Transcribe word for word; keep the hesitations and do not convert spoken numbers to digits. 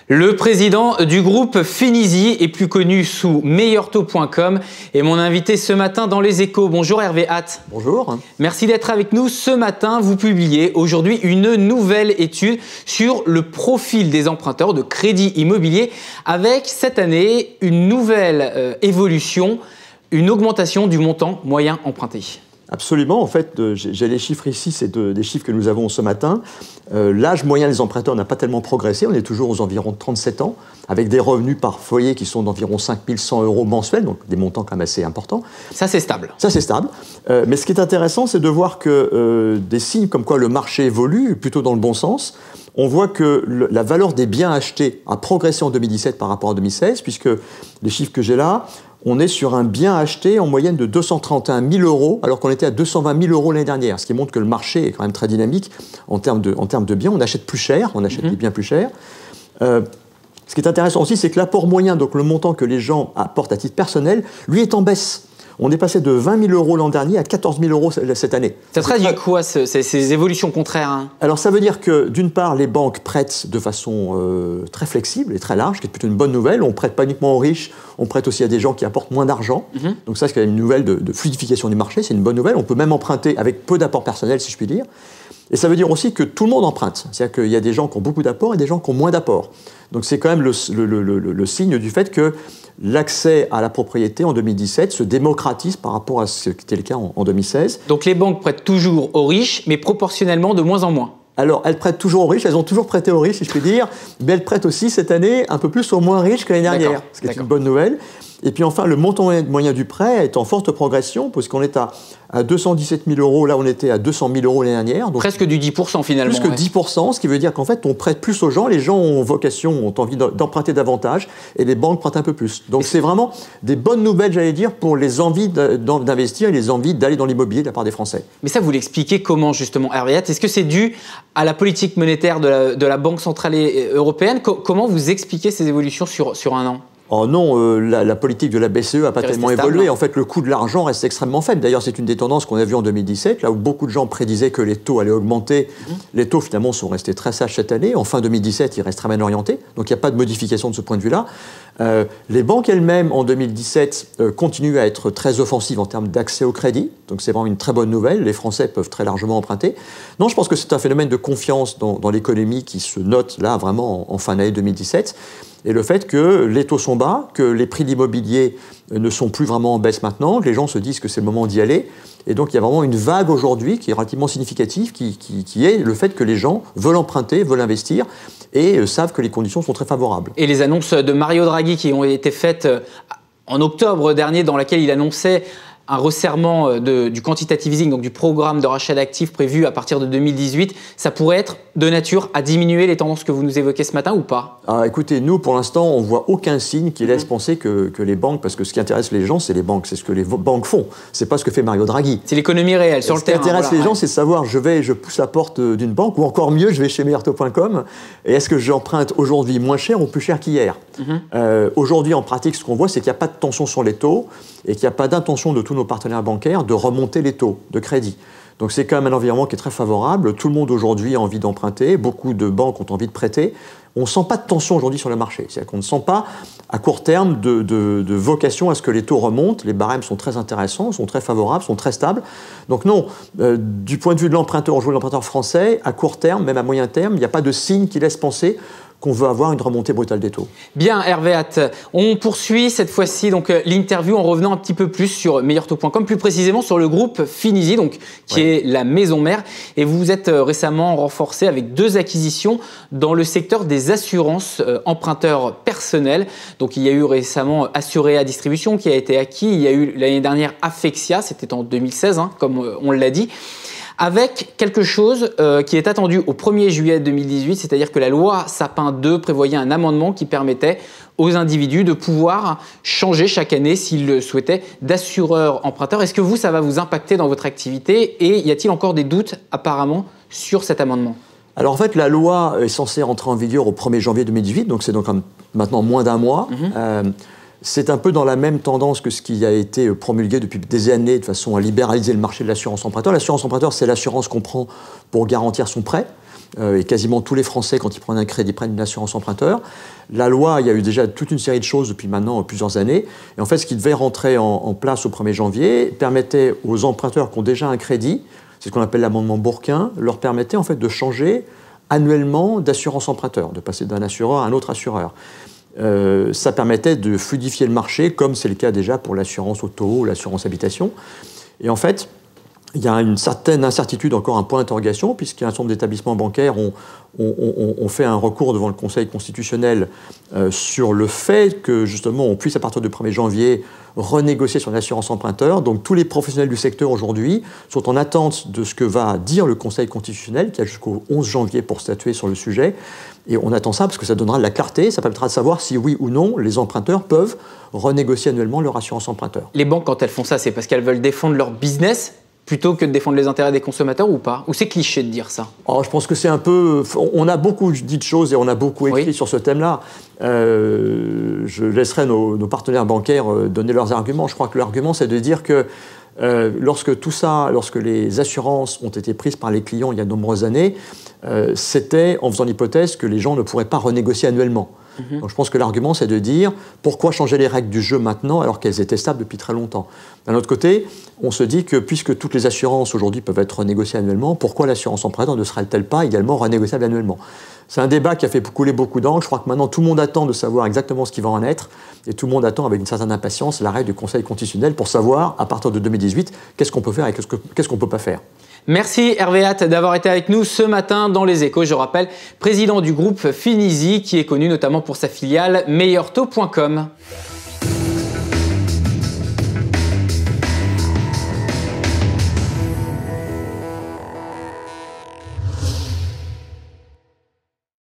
Le président du groupe Finisi est plus connu sous meilleur taux point com et mon invité ce matin dans Les Échos. Bonjour Hervé Hatt. Bonjour. Merci d'être avec nous. Ce matin, vous publiez aujourd'hui une nouvelle étude sur le profil des emprunteurs de crédit immobilier avec cette année une nouvelle euh, évolution, une augmentation du montant moyen emprunté. Absolument. En fait, j'ai les chiffres ici, c'est de, des chiffres que nous avons ce matin. Euh, L'âge moyen des emprunteurs n'a pas tellement progressé. On est toujours aux environs de trente-sept ans, avec des revenus par foyer qui sont d'environ cinq mille cent euros mensuels, donc des montants quand même assez importants. Ça, c'est stable. Ça, c'est stable. Euh, mais ce qui est intéressant, c'est de voir que euh, des signes comme quoi le marché évolue plutôt dans le bon sens. On voit que le, la valeur des biens achetés a progressé en deux mille dix-sept par rapport à deux mille seize, puisque les chiffres que j'ai là, on est sur un bien acheté en moyenne de deux cent trente et un mille euros, alors qu'on était à deux cent vingt mille euros l'année dernière, ce qui montre que le marché est quand même très dynamique en termes de, en termes de biens. On achète plus cher, on achète mmh. des biens plus chers. Euh, ce qui est intéressant aussi, c'est que l'apport moyen, donc le montant que les gens apportent à titre personnel, lui est en baisse. On est passé de vingt mille euros l'an dernier à quatorze mille euros cette année. Ça traduit très... quoi, ce, ces, ces évolutions contraires hein Alors ça veut dire que d'une part, les banques prêtent de façon euh, très flexible et très large, ce qui est plutôt une bonne nouvelle. On ne prête pas uniquement aux riches, on prête aussi à des gens qui apportent moins d'argent. Mm-hmm. Donc ça, c'est quand même une nouvelle de, de fluidification du marché, c'est une bonne nouvelle. On peut même emprunter avec peu d'apport personnel, si je puis dire. Et ça veut dire aussi que tout le monde emprunte. C'est-à-dire qu'il y a des gens qui ont beaucoup d'apports et des gens qui ont moins d'apports. Donc c'est quand même le, le, le, le, le signe du fait que l'accès à la propriété en deux mille dix-sept se démocratise par rapport à ce qui était le cas en, en deux mille seize. Donc les banques prêtent toujours aux riches, mais proportionnellement de moins en moins. Alors, elles prêtent toujours aux riches, elles ont toujours prêté aux riches, si je puis dire, mais elles prêtent aussi cette année un peu plus aux moins riches que l'année dernière, ce qui est une bonne nouvelle. Et puis enfin, le montant moyen du prêt est en forte progression, puisqu'on est à, à deux cent dix-sept mille euros, là on était à deux cent mille euros l'année dernière. Donc presque du dix pour cent finalement. Plus que ouais. dix pour cent, ce qui veut dire qu'en fait on prête plus aux gens, les gens ont vocation, ont envie d'emprunter davantage, et les banques prêtent un peu plus. Donc c'est vraiment des bonnes nouvelles, j'allais dire, pour les envies d'investir et les envies d'aller dans l'immobilier de la part des Français. Mais ça, vous l'expliquez comment justement, Hervé Hatt? Est-ce que c'est dû à la politique monétaire de la, de la Banque Centrale Européenne? Co Comment vous expliquez ces évolutions sur, sur un an? Oh non, euh, la, la politique de la B C E n'a pas tellement évolué. Stable, en fait, le coût de l'argent reste extrêmement faible. D'ailleurs, c'est une des tendances qu'on a vues en deux mille dix-sept, là où beaucoup de gens prédisaient que les taux allaient augmenter. Mmh. Les taux, finalement, sont restés très sages cette année. En fin deux mille dix-sept, ils restent très bien orientés. Donc, il n'y a pas de modification de ce point de vue-là. Euh, les banques elles-mêmes, en deux mille dix-sept, euh, continuent à être très offensives en termes d'accès au crédit. Donc, c'est vraiment une très bonne nouvelle. Les Français peuvent très largement emprunter. Non, je pense que c'est un phénomène de confiance dans, dans l'économie qui se note, là, vraiment, en, en fin d'année deux mille dix-sept. Et le fait que les taux sont bas, que les prix de l'immobilier ne sont plus vraiment en baisse maintenant, que les gens se disent que c'est le moment d'y aller. Et donc il y a vraiment une vague aujourd'hui qui est relativement significative, qui, qui, qui est le fait que les gens veulent emprunter, veulent investir et euh, savent que les conditions sont très favorables. Et les annonces de Mario Draghi qui ont été faites en octobre dernier, dans laquelle il annonçait un resserrement de, du quantitative easing, donc du programme de rachat d'actifs prévu à partir de deux mille dix-huit, ça pourrait être de nature à diminuer les tendances que vous nous évoquez ce matin ou pas? Ah, écoutez, nous, pour l'instant, on ne voit aucun signe qui laisse mmh. penser que, que les banques, parce que ce qui intéresse les gens, c'est les banques, c'est ce que les banques font, c'est pas ce que fait Mario Draghi. C'est l'économie réelle, sur le terrain. Ce qui intéresse voilà, les gens, ouais. c'est de savoir, je vais, je pousse la porte d'une banque, ou encore mieux, je vais chez meilleur taux point com, et est-ce que j'emprunte aujourd'hui moins cher ou plus cher qu'hier? mmh. euh, Aujourd'hui, en pratique, ce qu'on voit, c'est qu'il n'y a pas de tension sur les taux, et qu'il n'y a pas d'intention de tous nos partenaires bancaires de remonter les taux de crédit. Donc c'est quand même un environnement qui est très favorable. Tout le monde aujourd'hui a envie d'emprunter. Beaucoup de banques ont envie de prêter. On ne sent pas de tension aujourd'hui sur le marché. C'est-à-dire qu'on ne sent pas à court terme de, de, de vocation à ce que les taux remontent. Les barèmes sont très intéressants, sont très favorables, sont très stables. Donc non, euh, du point de vue de l'emprunteur, de l'emprunteur français, à court terme, même à moyen terme, il n'y a pas de signe qui laisse penser qu'on veut avoir une remontée brutale des taux. Bien, Hervé Hatt, on poursuit cette fois-ci donc l'interview en revenant un petit peu plus sur meilleur taux point com, plus précisément sur le groupe Finisi, donc qui ouais. est la maison mère. Et vous vous êtes récemment renforcé avec deux acquisitions dans le secteur des assurances euh, emprunteurs personnels. Donc il y a eu récemment Assuréa Distribution qui a été acquis. Il y a eu l'année dernière Affexia, c'était en deux mille seize, hein, comme on l'a dit. Avec quelque chose euh, qui est attendu au premier juillet deux mille dix-huit, c'est-à-dire que la loi Sapin deux prévoyait un amendement qui permettait aux individus de pouvoir changer chaque année, s'ils le souhaitaient, d'assureur emprunteur. Est-ce que vous, ça va vous impacter dans votre activité? Et y a-t-il encore des doutes apparemment sur cet amendement? Alors en fait, la loi est censée rentrer en vigueur au premier janvier deux mille dix-huit, donc c'est donc maintenant moins d'un mois. Mmh. Euh, C'est un peu dans la même tendance que ce qui a été promulgué depuis des années de façon à libéraliser le marché de l'assurance emprunteur. L'assurance emprunteur, c'est l'assurance qu'on prend pour garantir son prêt. euh, et quasiment tous les Français, quand ils prennent un crédit, prennent une assurance emprunteur. La loi, il y a eu déjà toute une série de choses depuis maintenant plusieurs années. Et en fait, ce qui devait rentrer en, en place au premier janvier permettait aux emprunteurs qui ont déjà un crédit, c'est ce qu'on appelle l'amendement Bourquin, leur permettait en fait de changer annuellement d'assurance emprunteur, de passer d'un assureur à un autre assureur. Euh, ça permettait de fluidifier le marché, comme c'est le cas déjà pour l'assurance auto ou l'assurance habitation. Et en fait, il y a une certaine incertitude, encore un point d'interrogation, puisqu'un certain nombre d'établissements bancaires ont, ont, ont, ont fait un recours devant le Conseil constitutionnel euh, sur le fait que, justement, on puisse, à partir du premier janvier, renégocier son assurance emprunteur. Donc, tous les professionnels du secteur, aujourd'hui, sont en attente de ce que va dire le Conseil constitutionnel, qui a jusqu'au onze janvier pour statuer sur le sujet. Et on attend ça parce que ça donnera de la clarté, ça permettra de savoir si, oui ou non, les emprunteurs peuvent renégocier annuellement leur assurance emprunteur. Les banques, quand elles font ça, c'est parce qu'elles veulent défendre leur business plutôt que de défendre les intérêts des consommateurs ou pas? Ou c'est cliché de dire ça? Oh, je pense que c'est un peu... On a beaucoup dit de choses et on a beaucoup écrit oui. sur ce thème-là. Euh, je laisserai nos, nos partenaires bancaires donner leurs arguments. Je crois que l'argument, c'est de dire que euh, lorsque tout ça, lorsque les assurances ont été prises par les clients il y a de nombreuses années, euh, c'était en faisant l'hypothèse que les gens ne pourraient pas renégocier annuellement. Mmh. Donc je pense que l'argument, c'est de dire pourquoi changer les règles du jeu maintenant alors qu'elles étaient stables depuis très longtemps. D'un autre côté, on se dit que puisque toutes les assurances aujourd'hui peuvent être renégociées annuellement, pourquoi l'assurance emprunteur ne serait-elle pas également renégociable annuellement? C'est un débat qui a fait couler beaucoup d'encre. Je crois que maintenant tout le monde attend de savoir exactement ce qui va en être et tout le monde attend avec une certaine impatience l'arrêt du Conseil constitutionnel pour savoir, à partir de deux mille dix-huit, qu'est-ce qu'on peut faire et qu'est-ce qu'on ne peut pas faire. Merci Hervé Hatt d'avoir été avec nous ce matin dans Les Échos. Je rappelle, président du groupe Finisi qui est connu notamment pour sa filiale meilleur taux point com.